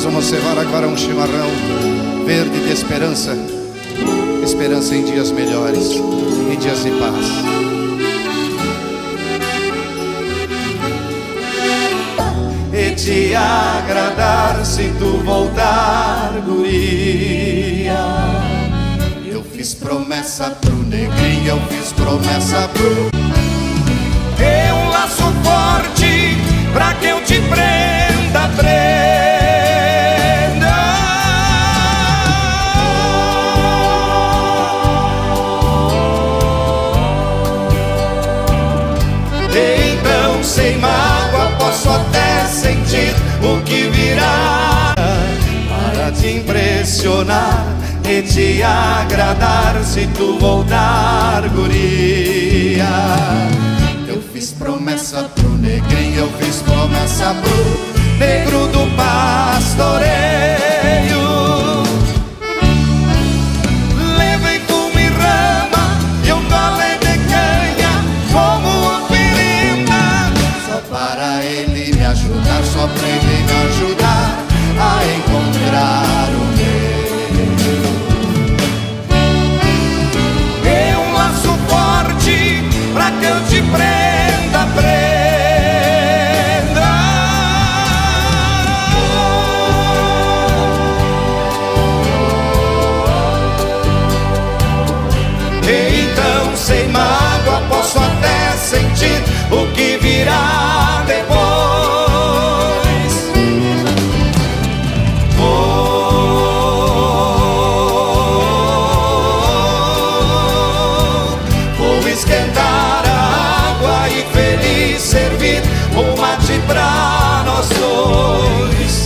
Nós vamos cevar agora um chimarrão verde de esperança. Esperança em dias melhores, em dias de paz. E te agradar se tu voltar, guria. Eu fiz promessa pro negrinho, eu fiz promessa pro... É um laço forte pra que eu te prenda, prenda. Então sem mágoa posso até sentir o que virá, para te impressionar e te agradar se tu voltar, guria. Eu fiz promessa pro negrinho, eu fiz promessa pro negro do pastoreio. Levei fumo e rama e um gole de canha como uma pirimba, só para ele me ajudar, só para ele me ajudar a encontrar o meu. É um laço forte pra que eu te prenda, prenda. Então sem mágoa posso até sentir o que virá depois. Vou esquentar a água e feliz servir um mate pra nós dois.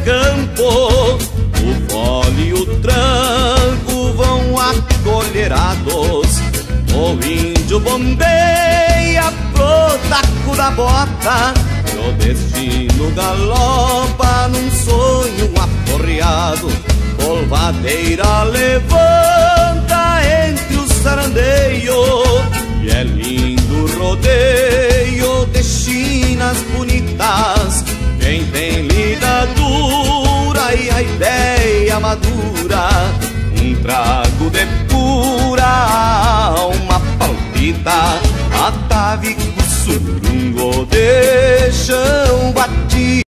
campo, o fole e o tranco vão acolherados. O índio bombeia pro taco da bota, e o destino galopa num sonho aporreado. Polvadeira levanta entre os sarandeios, e é lindo rodeio de chinas bonitas. Quem tem lida dura e a ideia madura, um trago de pura alma palpita. Atavico surungo de chão batido.